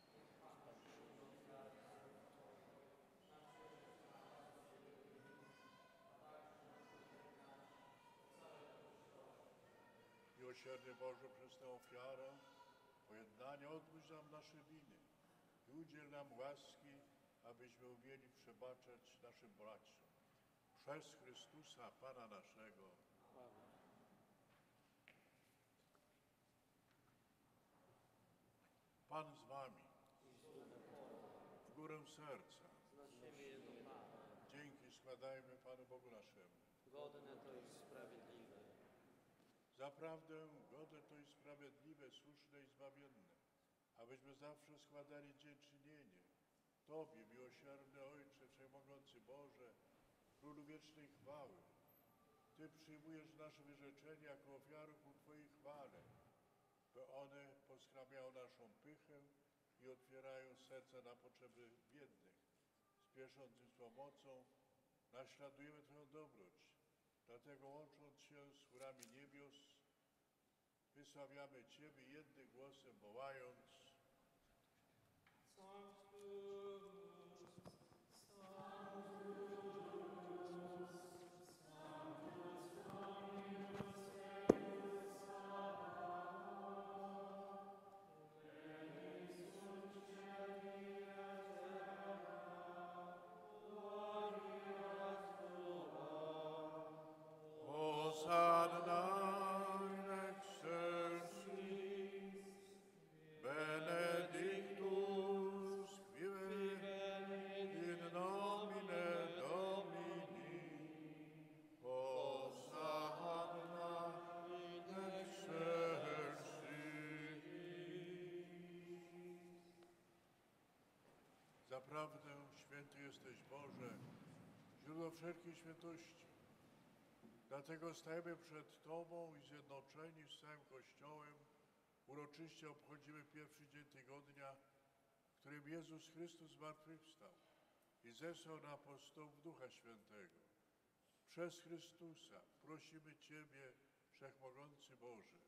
Miłosierny Boże, przez tę ofiarę pojednania odpuść nam nasze winy i udziel nam łaski, abyśmy umieli przebaczać naszym braciom. Przez Chrystusa, Pana naszego. Pan z wami. W górę serca. Dzięki składajmy Panu Bogu naszemu. Godne to i sprawiedliwe. Zaprawdę godne to i sprawiedliwe, słuszne i zbawienne, abyśmy zawsze składali dziękczynienie Tobie, miłosierny Ojcze, Wszechmogący Boże, Królu wiecznej chwały. Ty przyjmujesz nasze wyrzeczenia jako ofiarę ku Twojej chwale, by one poskramiają naszą pychę i otwierają serca na potrzeby biednych. Spiesząc z pomocą, naśladujemy Twoją dobroć. Dlatego łącząc się z chórami niebios, wysławiamy Ciebie jednym głosem, wołając: Hosanna in excelsis, benedictus qui venit in nomine Domini. Hosanna in excelsis. Zaprawdę święty jesteś, Boże, źródło wszelkiej świętości. Dlatego stajemy przed Tobą i zjednoczeni z całym Kościołem uroczyście obchodzimy pierwszy dzień tygodnia, w którym Jezus Chrystus zmartwychwstał i zesłał na apostołów Ducha Świętego. Przez Chrystusa prosimy Ciebie, Wszechmogący Boże,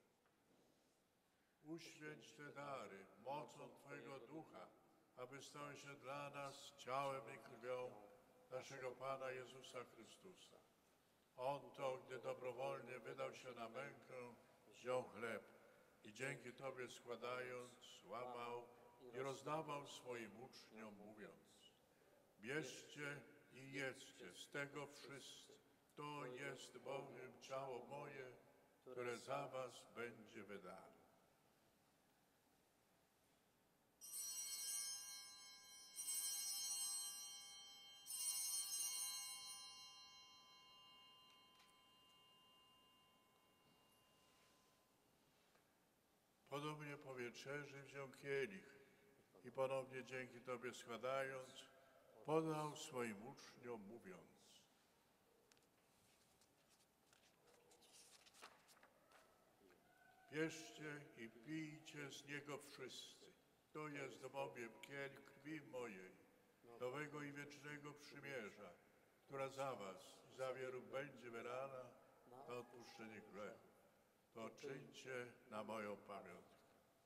uświęć te dary mocą Twojego Ducha, aby stały się dla nas ciałem i krwią naszego Pana Jezusa Chrystusa. On to, gdy dobrowolnie wydał się na mękę, wziął chleb i dzięki Tobie składając, łamał i rozdawał swoim uczniom, mówiąc: bierzcie i jedzcie z tego wszyscy, to jest bowiem ciało moje, które za was będzie wydane. Podobnie po wieczerzy wziął kielich i ponownie dzięki Tobie składając, podał swoim uczniom, mówiąc: bierzcie i pijcie z niego wszyscy. To jest bowiem kielich krwi mojej, nowego i wiecznego przymierza, która za was i za wielu będzie wylana na odpuszczenie grzechów. To czyńcie na moją pamiątkę.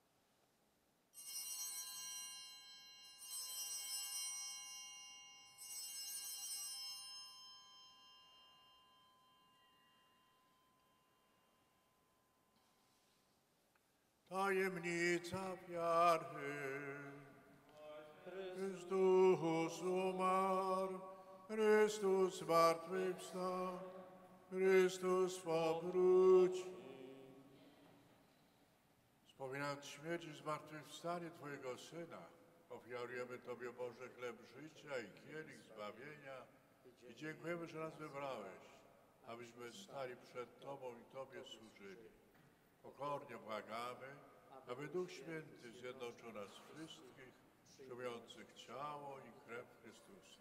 Tajemnica wiary. Chrystus umarł, Chrystus zmartwychwstał, Chrystus powrócił. Wspominając śmierć i zmartwychwstanie Twojego Syna, ofiarujemy Tobie, Boże, chleb życia i kielich zbawienia i dziękujemy, że nas wybrałeś, abyśmy stali przed Tobą i Tobie służyli. Pokornie błagamy, aby Duch Święty zjednoczył nas wszystkich, przyjmujących ciało i krew Chrystusa.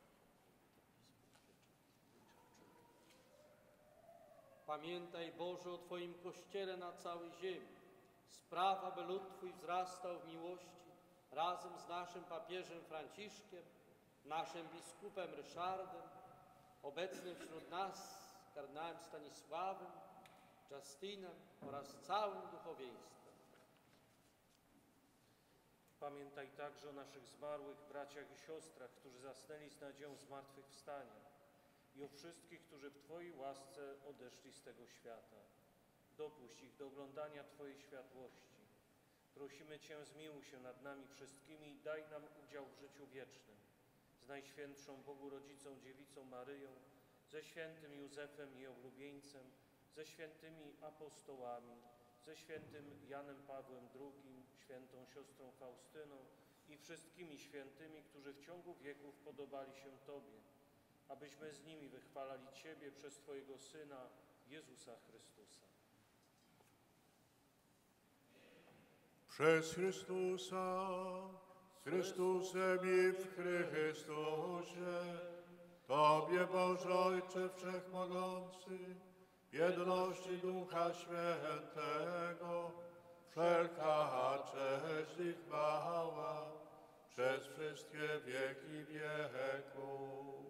Pamiętaj, Boże, o Twoim Kościele na całej ziemi. Spraw, aby lud Twój wzrastał w miłości razem z naszym papieżem Franciszkiem, naszym biskupem Ryszardem, obecnym wśród nas kardynałem Stanisławem, Justinem oraz całym duchowieństwem. Pamiętaj także o naszych zmarłych braciach i siostrach, którzy zasnęli z nadzieją zmartwychwstania i o wszystkich, którzy w Twojej łasce odeszli z tego świata. Dopuść ich do oglądania Twojej światłości. Prosimy Cię, zmiłuj się nad nami wszystkimi i daj nam udział w życiu wiecznym. Z Najświętszą Bogu Rodzicą Dziewicą Maryją, ze świętym Józefem i oblubieńcem, ze świętymi apostołami, ze świętym Janem Pawłem drugim, świętą siostrą Faustyną i wszystkimi świętymi, którzy w ciągu wieków podobali się Tobie, abyśmy z nimi wychwalali Ciebie przez Twojego Syna, Jezusa Chrystusa. Przez Chrystusa, z Chrystusem i w Chrystusie, Tobie, Boże Ojcze Wszechmogący, w jedności Ducha Świętego, wszelka cześć i chwała przez wszystkie wieki wieków.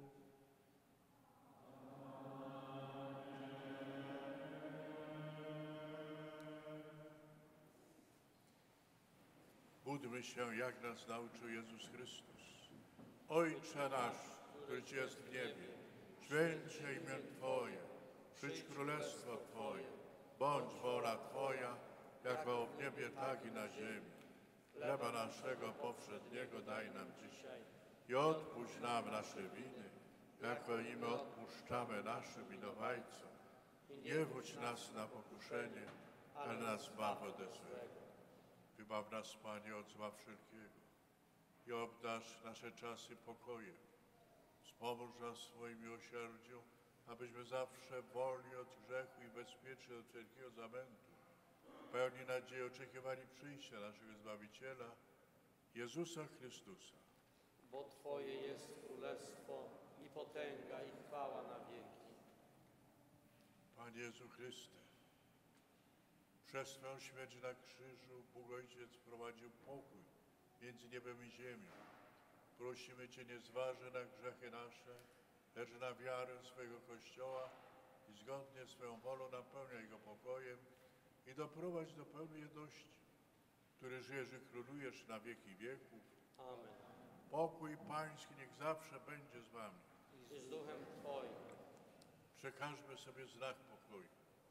Módlmy się, jak nas nauczył Jezus Chrystus. Ojcze nasz, któryś jest w niebie, święć się imię Twoje, przyjdź królestwo Twoje, bądź wola Twoja, jako w niebie, tak i na ziemi. Chleba naszego powszedniego daj nam dzisiaj i odpuść nam nasze winy, jako i my odpuszczamy naszym winowajcom. Nie wódź nas na pokuszenie, ale nas zbaw ode złego. Wybaw nas, Panie, od zła wszelkiego i obdarz nasze czasy pokojem. Wspomóż nas w swoim miłosierdziu, abyśmy zawsze wolni od grzechu i bezpieczni od wszelkiego zamętu, pełni nadziei oczekiwali przyjścia naszego Zbawiciela, Jezusa Chrystusa. Bo Twoje jest królestwo i potęga i chwała na wieki. Panie Jezu Chryste, przez Twoją śmierć na krzyżu Bóg Ojciec wprowadził pokój między niebem i ziemią. Prosimy Cię, nie zważaj na grzechy nasze, lecz na wiarę swojego Kościoła i zgodnie z Twoją wolą napełniaj go pokojem i doprowadź do pełnej jedności, który żyjesz i królujesz na wieki wieków. Amen. Pokój Pański niech zawsze będzie z Wami. I z duchem Twoim. Przekażmy sobie znak pokoju.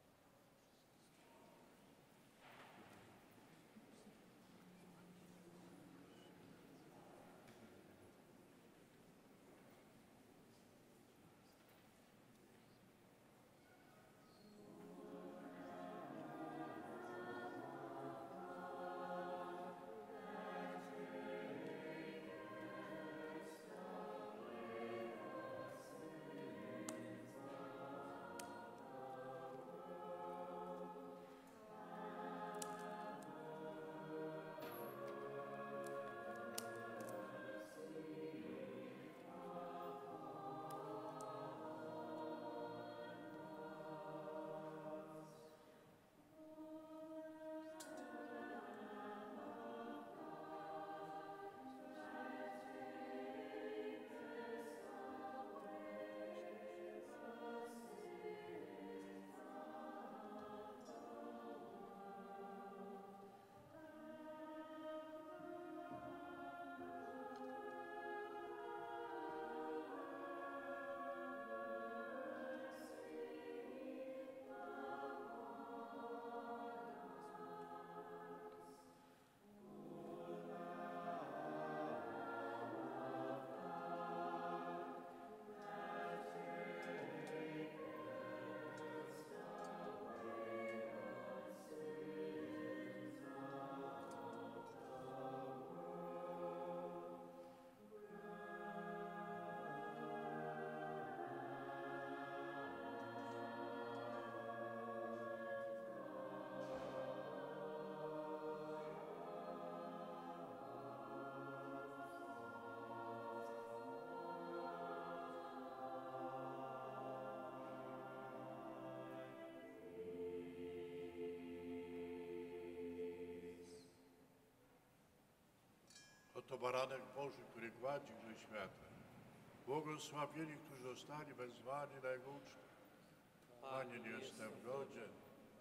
Oto baranek Boży, który gładzi grzech świata. Błogosławieni, którzy zostali wezwani na Jego ucztę. Panie, nie jestem godzien,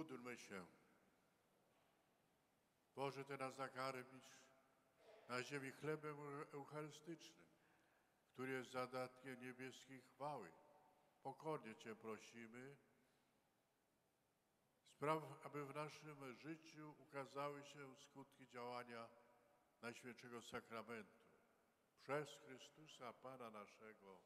Módlmy się. Boże, Ty nas nakarmisz na ziemi chlebem eucharystycznym, który jest zadatkiem niebieskiej chwały. Pokornie Cię prosimy, spraw, aby w naszym życiu ukazały się skutki działania Najświętszego Sakramentu. Przez Chrystusa, Pana naszego.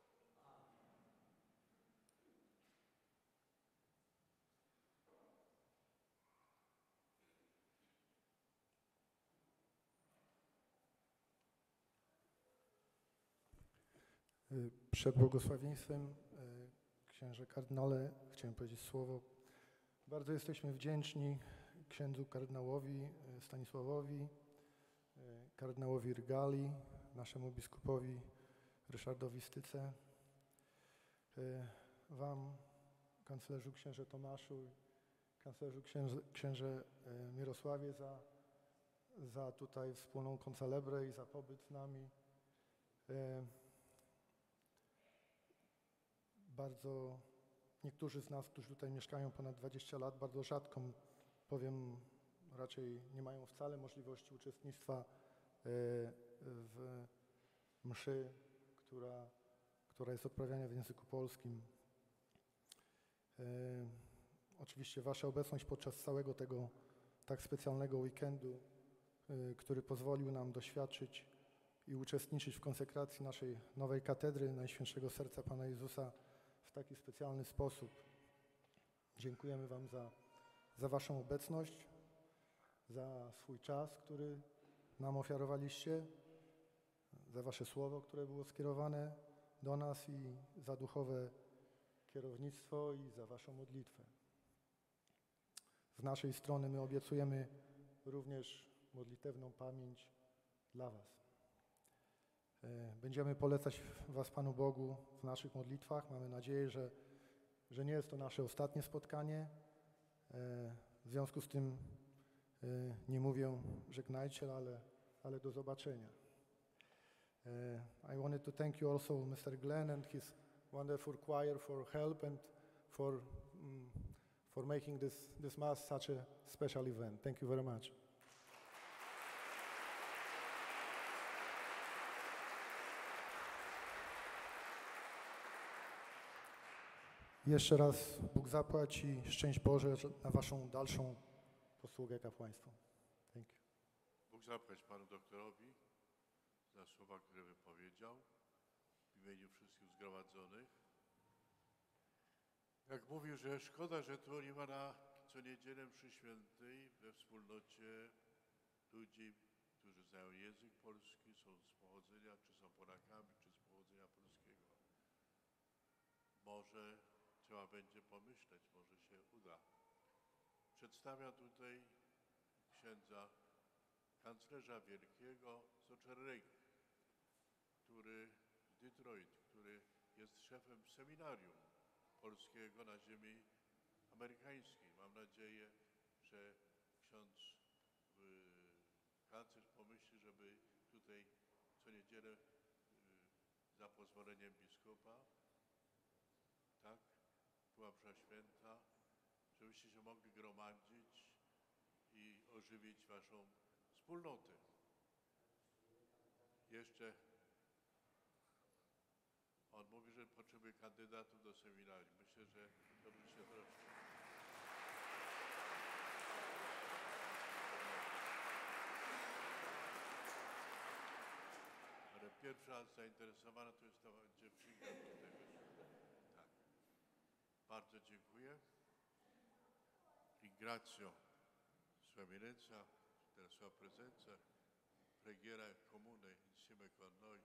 Y, Przed błogosławieństwem, y, księże kardynale, chciałem powiedzieć słowo. Bardzo jesteśmy wdzięczni księdzu kardynałowi y, Stanisławowi, y, kardynałowi Rygali, naszemu biskupowi Ryszardowi Styce, y, wam, kanclerzu księże Tomaszu, kanclerzu księże, księże y, Mirosławie za, za tutaj wspólną koncelebrę i za pobyt z nami. Y, Bardzo, niektórzy z nas, którzy tutaj mieszkają ponad dwadzieścia lat, bardzo rzadko, powiem, raczej nie mają wcale możliwości uczestnictwa w mszy, która, która jest odprawiana w języku polskim. Oczywiście Wasza obecność podczas całego tego tak specjalnego weekendu, który pozwolił nam doświadczyć i uczestniczyć w konsekracji naszej nowej katedry Najświętszego Serca Pana Jezusa w taki specjalny sposób. Dziękujemy Wam za, za Waszą obecność, za swój czas, który nam ofiarowaliście, za Wasze słowo, które było skierowane do nas i za duchowe kierownictwo i za Waszą modlitwę. Z naszej strony my obiecujemy również modlitewną pamięć dla Was. Będziemy polecać Was Panu Bogu w naszych modlitwach. Mamy nadzieję, że, że nie jest to nasze ostatnie spotkanie. W związku z tym nie mówię żegnajcie, ale, ale do zobaczenia. I wanted to thank you also, mister Glenn and his wonderful choir for help and for, um, for making this, this Mass such a special event. Thank you very much. Jeszcze raz Bóg zapłać i szczęść Boże na Waszą dalszą posługę kapłaństwa. Thank you. Bóg zapłać Panu doktorowi za słowa, które wypowiedział w imieniu wszystkich zgromadzonych. Jak mówił, że szkoda, że tu nie ma na co niedzielę mszy świętej we wspólnocie ludzi, którzy znają język polski, są z pochodzenia, czy są Polakami, czy z pochodzenia polskiego. Może trzeba będzie pomyśleć, może się uda. Przedstawia tutaj księdza kanclerza wielkiego z Oczerregi, który z Detroit, który jest szefem seminarium polskiego na ziemi amerykańskiej. Mam nadzieję, że ksiądz y, kanclerz pomyśli, żeby tutaj co niedzielę y, za pozwoleniem biskupa, tak, była msza święta, żebyście się mogli gromadzić i ożywić waszą wspólnotę. Jeszcze on mówi, że potrzebuje kandydatów do seminarium. Myślę, że dobrze się troszczy. Ale pierwsza zainteresowana to jest ta dziewczynka tutaj. Tak. Bardzo dziękuję. Ringrazio Sua Eminenza della sua presenza, preghiera comune insieme con noi,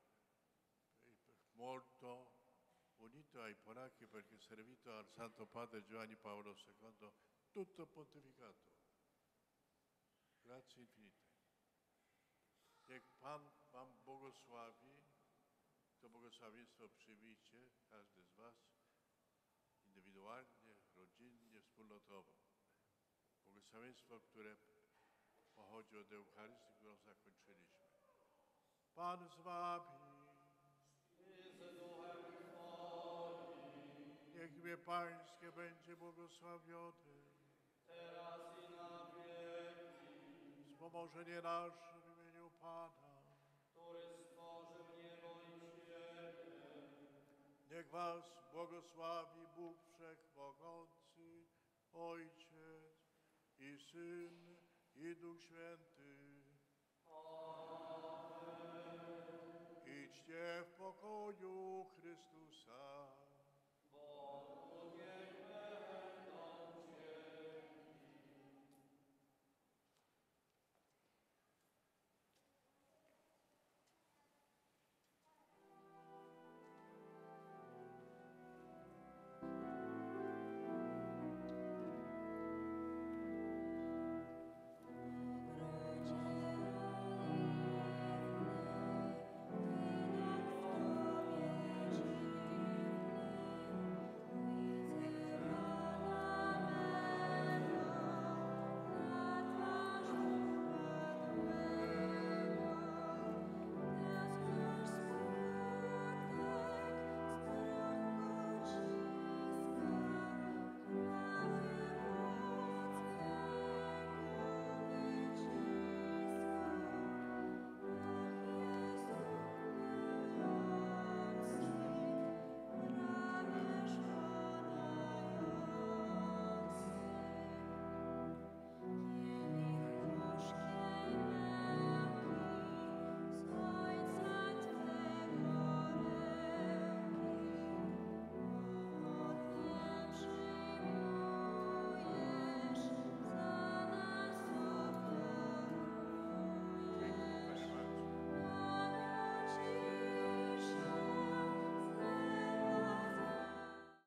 molto unito ai polacchi perché servito al Santo Padre Giovanni Paolo secondo tutto il pontificato. Grazie infinite. Niech Pan Wam błogosławi, to błogosławieństwo przyjmijcie, każdy z Was, indywidualnie, rodzinnie, wspólnotowo. Błogosławieństwo, które pochodzi od Eucharystii, którą zakończyliśmy. Pan z Wami. Niech imię Pańskie będzie błogosławione. wspomożenie nasze w imieniu Pana. który stworzył niebo i ziemię. Niech was błogosławi Bóg Wszechmogący, Ojciec i Syn i Duch Święty. Idźcie w pokoju Chrystusa.